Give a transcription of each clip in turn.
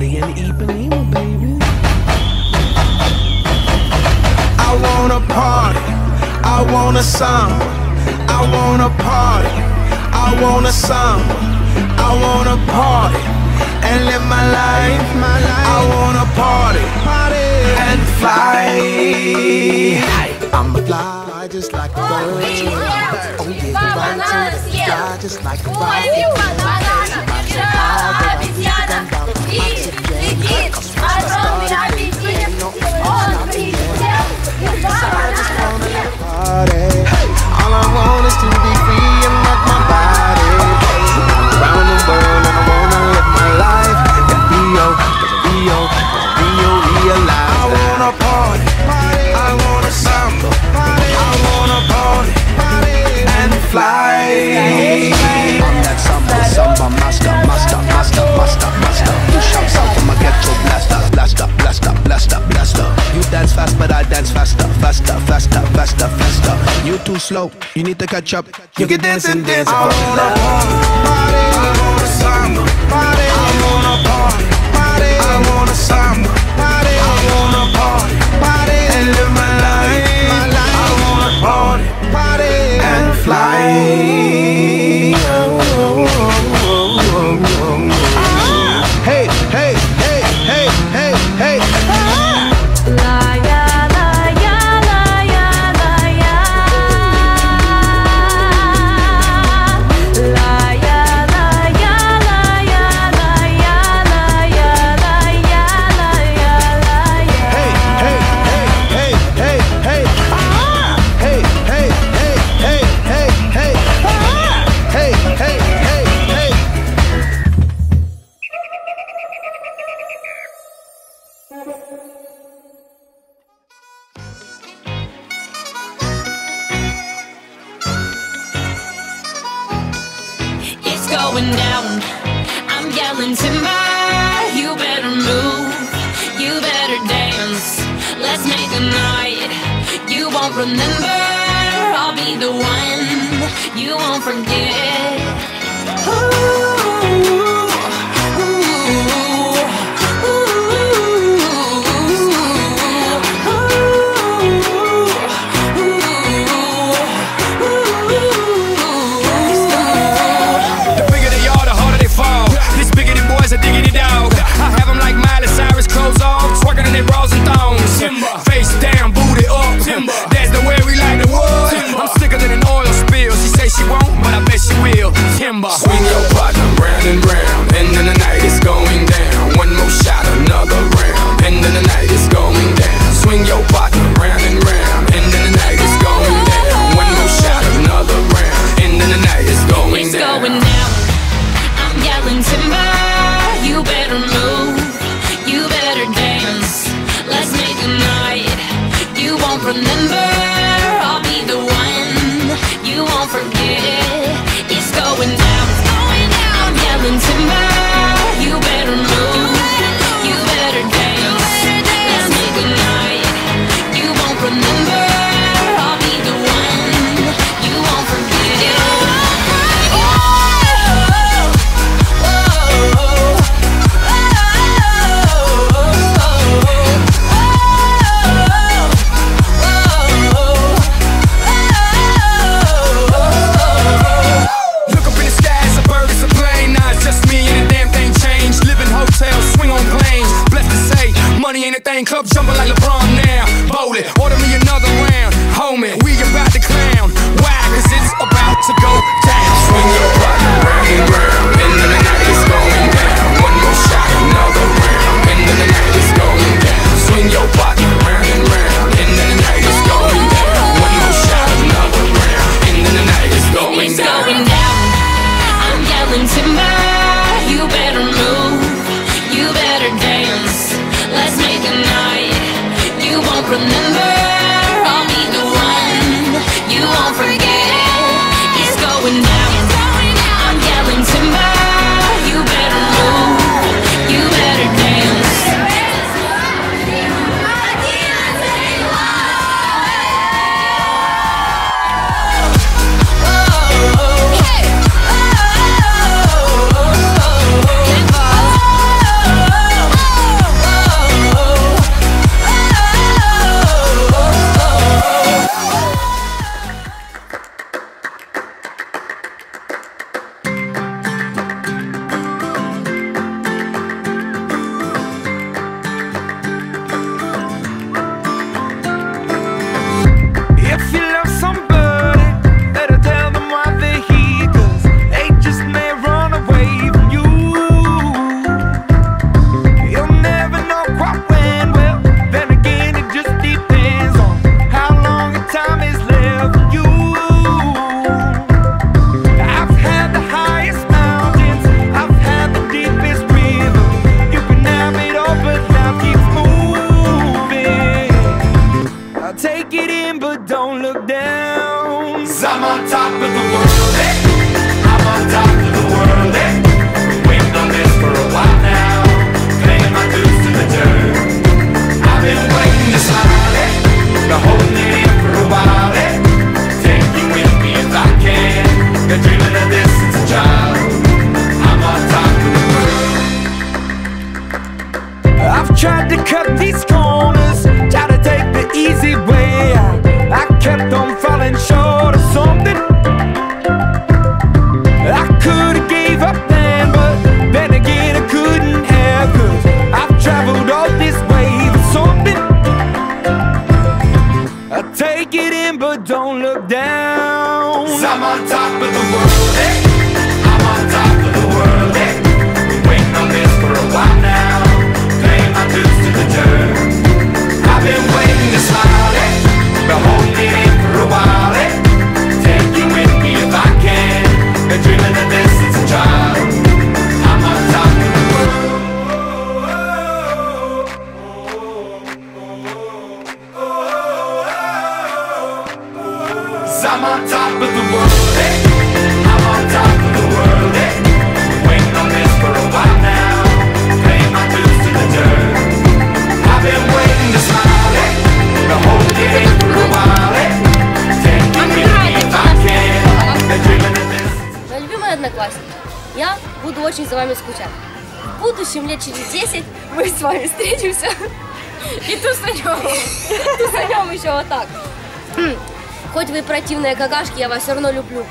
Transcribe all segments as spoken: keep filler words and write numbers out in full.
en Ipanema, baby. I wanna party, I wanna samba, I wanna party, I wanna samba, I wanna party and live my life, my life. I wanna party, party and fly. I'ma fly just like a bird. Oh yeah, you're right too. Fly just like a rocket. All I want is to be free and rock my body around the world, and I wanna live my life in Rio, cause Rio, cause Rio, realize I wanna party, I wanna samba, I wanna party and fly. I'm that samba, samba master, master, master, master, master. You shout out from a ghetto blaster, blaster, blaster, blaster, blaster. You dance fast, but I dance faster, faster, faster, faster, faster. You too slow, you need to catch up. You can dance and dance. I wanna party, I wanna samba, I wanna party, I wanna samba, I wanna party and live my life. I wanna party and fly. Hey, hey, hey, hey, hey, hey. La ya la ya la ya la ya. La ya la ya la ya la ya la ya la ya la ya la ya. Hey, hey, hey, hey, hey, hey. Ah! Hey, hey, hey, hey, hey, hey. Ah! Hey, hey, hey, hey. It's going down, I'm yelling timber. You better move, you better dance. Let's make a night you won't remember. I'll be the one you won't forget. Ooh. A diggity dog. I have them like Miley Cyrus, clothes off, twerking in their bras and thongs. Timber. Face down, booty up. Timber. That's the way we like the wood. Timber. I'm sicker than an oil spill. She say she won't, but I bet she will. Timber. Swing your partner round and round, and then the night is going down. One more shot, another round, and then the night is going down. Swing your partner round and round, and then the night is going down. One more shot, another round, and then the night is going it's down. Going down. I'm yelling timber. You better move, you better dance. Let's make a night you won't remember. I'll be the one you won't forget. It's going down, I'm yelling timber. You better move, you better dance. Let's make a night you won't remember. I'll be the one you won't forget. Money ain't a thing, club jumping like LeBron now. Bowl it, order me another round. Homie, we about to clown. Why? Cause it's about to go down. Swing your partner round and round, and then the night is going down. One more shot, another round, and then the night is going down. Swing your partner round and round, and then the night is going down. One more shot, another round, and then the night is going it's down. It's going down, I'm yelling timber. You better move, you better dance. Let's make a night you won't remember. I'll be the one you won't forget. It's going down, I'm yelling timber. You better move, you better dance. Oh, oh, hey. Oh, oh, oh. 'Cause I'm on top of the world, eh? I'm on top of the world, eh? Been waiting on this for a while now. Paying my dues to the dirt. I've been waiting to smile, eh? Been holding it in for a while, eh? Take you with me if I can. Been dreaming of this since a child. I'm on top of the world. 'Cause I'm on top of the world, eh? I'm on top of the world, eh? Waiting on this for a while now. Paying my dues to the dirt. I've been waiting to smile, eh? Been holding it in for a while, eh? Take you with me if I can. Been dreaming of this. Мои любимые одноклассники, я буду очень за вами скучать. В будущем, лет через десять, мы с вами встретимся и тусанем. Тусанем еще вот так. Хоть вы противные какашки, я вас все равно люблю.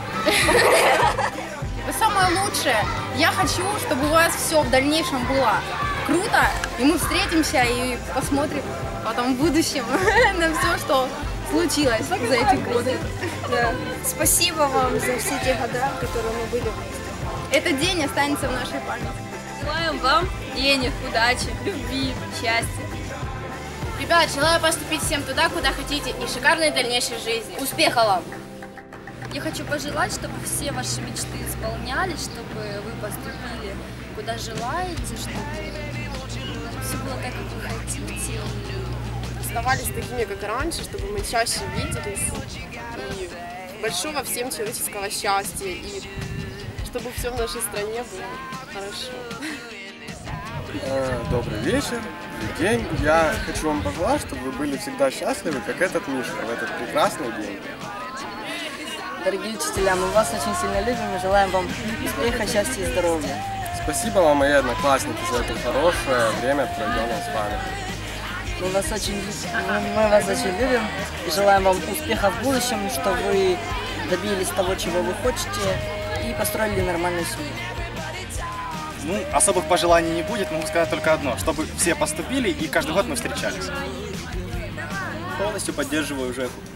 Вы самое лучшее. Я хочу, чтобы у вас все в дальнейшем было круто, и мы встретимся и посмотрим потом в будущем на все, что случилось за эти годы. Да. Спасибо вам за все те года, которые мы были вместе. Этот день останется в нашей памяти. Желаем вам денег, удачи, любви, счастья. Ребят, желаю поступить всем туда, куда хотите, и шикарной дальнейшей жизни. Успеха вам! Я хочу пожелать, чтобы все ваши мечты исполнялись, чтобы вы поступили куда желаете, чтобы все было так, как вы хотите. Оставались такими, как раньше, чтобы мы чаще виделись. И большого всем человеческого счастья. И чтобы все в нашей стране было хорошо. Добрый вечер, день. Я хочу вам пожелать, чтобы вы были всегда счастливы, как этот Миша, в этот прекрасный день. Дорогие учителя, мы вас очень сильно любим и желаем вам успеха, счастья и здоровья. Спасибо вам, мои одноклассники, за это хорошее время, проведенное с вами. Мы вас очень, мы, мы вас очень любим и желаем вам успеха в будущем, чтобы вы добились того, чего вы хотите, и построили нормальную семью. Ну, особых пожеланий не будет, могу сказать только одно, чтобы все поступили и каждый год мы встречались. Полностью поддерживаю Жеку.